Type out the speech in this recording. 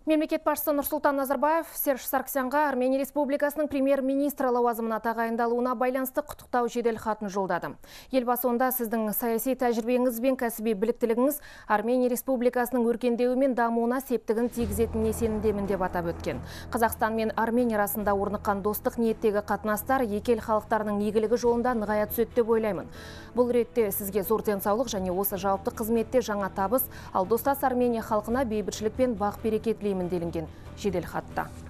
Мемлекет басшысы Нұрсұлтан Назарбаев Серж Саргсянға Армения Республикасының премьер-министрі лауазымына тағайындалуына байланысты құттықтау жедел хатын жолдады. Елбасы онда сіздің саяси тәжірибеңіз бен кәсіби біліктілігіңіз Армения Республикасының өркендеуі мен дамуына септігін тигізетініне сенімдемін деп атап өткен. Қазақстан мен Армения арасында орныққан достық ниеттегі қатынастар екі ел халықтарының игілігі жолында нығая түседі деп ойлаймын. Бұл ретте сізге зор денсаулық және осы жауапты қызметте жаңа табыс, ал достас Армения халқына бейбітшілік пен бақ-береке тілеймін делінген жедел хатта.